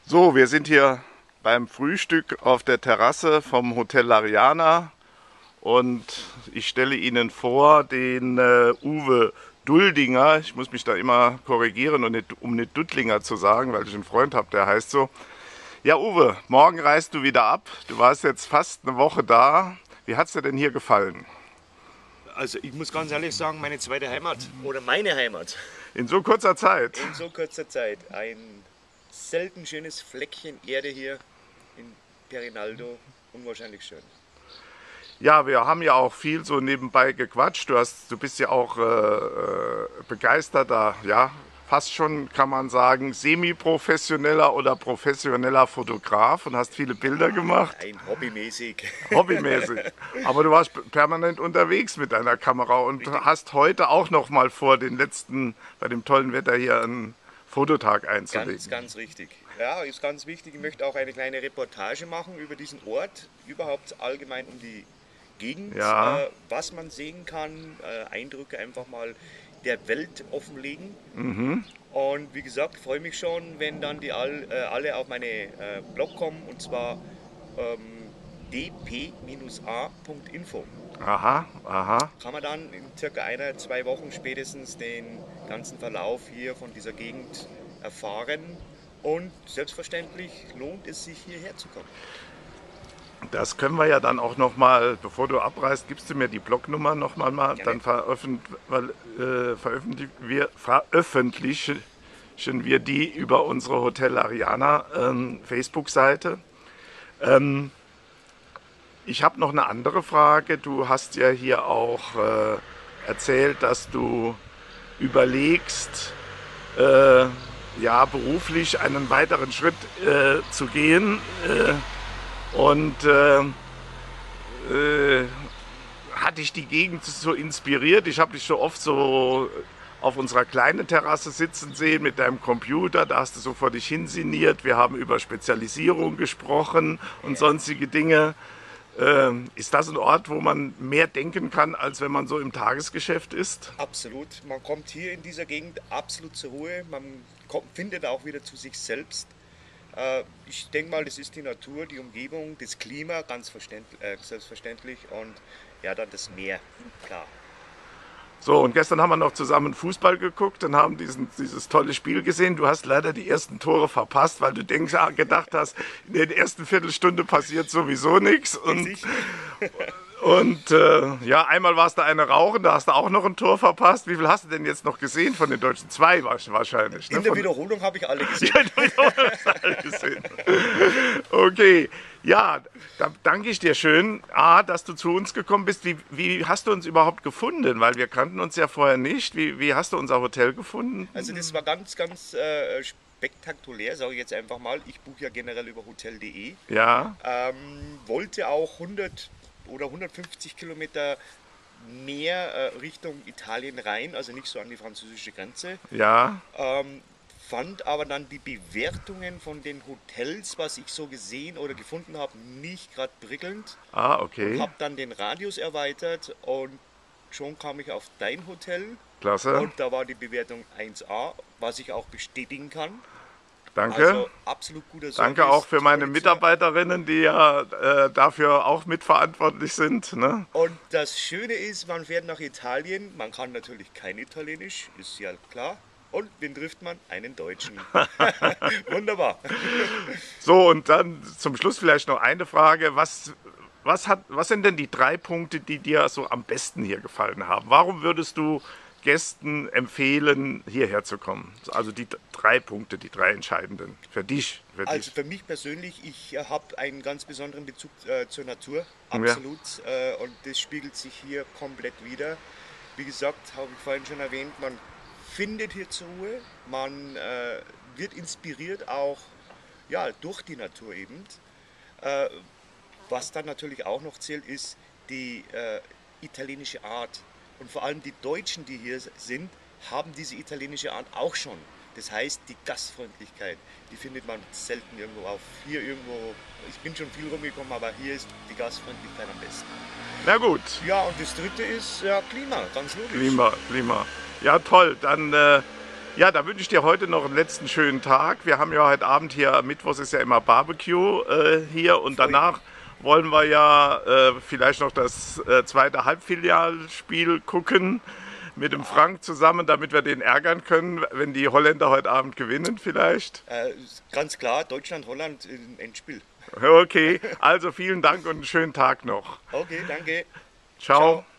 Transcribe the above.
So, wir sind hier beim Frühstück auf der Terrasse vom Hotel Lariana und ich stelle Ihnen vor den Uwe Duldinger. Ich muss mich da immer korrigieren, und nicht, um nicht Duttlinger zu sagen, weil ich einen Freund habe, der heißt so. Ja, Uwe, morgen reist du wieder ab. Du warst jetzt fast eine Woche da. Wie hat es dir denn hier gefallen? Also ich muss ganz ehrlich sagen, meine zweite Heimat oder meine Heimat In so kurzer Zeit? in so kurzer Zeit. Ein selten schönes Fleckchen Erde hier in Perinaldo, unwahrscheinlich schön. Ja, wir haben ja auch viel so nebenbei gequatscht. Du bist ja auch begeisterter, ja, fast schon kann man sagen, semi-professioneller oder professioneller Fotograf und hast viele Bilder gemacht, Ein hobbymäßig. hobbymäßig. Aber du warst permanent unterwegs mit deiner Kamera und hast heute auch noch mal vor, den letzten, bei dem tollen Wetter hier einen Fototag einzulegen. Ganz richtig. Ja, ist ganz wichtig. Ich möchte auch eine kleine Reportage machen über diesen Ort, überhaupt allgemein um die Gegend, Ja. was man sehen kann, Eindrücke einfach mal der Welt offenlegen. Und wie gesagt, freue mich schon, wenn dann die alle auf meine Blog kommen, und zwar dp-a.info. Aha, aha. Kann man dann in circa 1-2 Wochen spätestens den ganzen Verlauf hier von dieser Gegend erfahren. Und selbstverständlich lohnt es sich, hierher zu kommen. Das können wir ja dann auch noch mal, bevor du abreist, gibst du mir die Blognummer noch mal, dann veröffentlichen wir die über unsere Hotel Lariana Facebook-Seite. Ich habe noch eine andere Frage. Du hast ja hier auch erzählt, dass du überlegst, ja, beruflich einen weiteren Schritt zu gehen. Und hat dich die Gegend so inspiriert? Ich habe dich so oft so auf unserer kleinen Terrasse sitzen sehen mit deinem Computer. Da hast du so vor dich hin sinniert. Wir haben über Spezialisierung gesprochen und sonstige Dinge. Ist das ein Ort, wo man mehr denken kann, als wenn man so im Tagesgeschäft ist? Absolut. Man kommt hier in dieser Gegend absolut zur Ruhe. Man findet auch wieder zu sich selbst. Ich denke mal, das ist die Natur, die Umgebung, das Klima, ganz selbstverständlich, und ja, dann das Meer, klar. So, und gestern haben wir noch zusammen Fußball geguckt und haben dieses tolle Spiel gesehen. Du hast leider die ersten Tore verpasst, weil du gedacht hast, in der ersten Viertelstunde passiert sowieso nichts. Und ja, einmal warst du eine rauchen, da hast du auch noch ein Tor verpasst. Wie viel hast du denn jetzt noch gesehen von den Deutschen? 2 wahrscheinlich. Ne? In der Wiederholung habe ich alle gesehen. Ja, in der Wiederholung hast du alle gesehen. Okay, ja, da danke ich dir schön, dass du zu uns gekommen bist. Wie hast du uns überhaupt gefunden? Weil wir kannten uns ja vorher nicht. Wie hast du unser Hotel gefunden? Also das war ganz spektakulär, sage ich jetzt einfach mal. Ich buche ja generell über hotel.de. Ja. Wollte auch 100 oder 150 Kilometer mehr Richtung Italien rein, also nicht so an die französische Grenze. Ja. Fand aber dann die Bewertungen von den Hotels, was ich so gesehen oder gefunden habe, nicht gerade prickelnd. Okay. Habe dann den Radius erweitert und schon kam ich auf dein Hotel. Klasse. Und da war die Bewertung 1A, was ich auch bestätigen kann. Danke. Also absolut guter Service. Danke auch für meine toll. Mitarbeiterinnen, die ja dafür auch mitverantwortlich sind. Ne? Und das Schöne ist, man fährt nach Italien, man kann natürlich kein Italienisch, ist ja klar. Und wen trifft man? Einen Deutschen. Wunderbar. So, und dann zum Schluss vielleicht noch eine Frage. Was sind denn die 3 Punkte, die dir so am besten hier gefallen haben? Warum würdest du Gästen empfehlen, hierher zu kommen? Also die 3 Punkte, die 3 entscheidenden für dich. Also für mich persönlich, ich habe einen ganz besonderen Bezug zur Natur, absolut. Ja. Und das spiegelt sich hier komplett wider. Wie gesagt, habe ich vorhin schon erwähnt, man findet hier zur Ruhe, man wird inspiriert auch, ja, durch die Natur eben. Was dann natürlich auch noch zählt, ist die italienische Art. Und vor allem die Deutschen, die hier sind, haben diese italienische Art auch schon. Das heißt, die Gastfreundlichkeit, die findet man selten irgendwo auf. Hier irgendwo, ich bin schon viel rumgekommen, aber hier ist die Gastfreundlichkeit am besten. Na gut. Ja, und das dritte ist ja Klima, ganz logisch. Klima. Ja, toll. Dann Ja, da wünsche ich dir heute noch einen letzten schönen Tag. Wir haben ja heute Abend hier, Mittwochs ist ja immer Barbecue hier und danach wollen wir ja vielleicht noch das zweite Halbfinalspiel gucken mit dem Frank zusammen, damit wir den ärgern können, wenn die Holländer heute Abend gewinnen vielleicht. Ganz klar, Deutschland-Holland im Endspiel. Okay, also vielen Dank und einen schönen Tag noch. Okay, danke. Ciao. Ciao.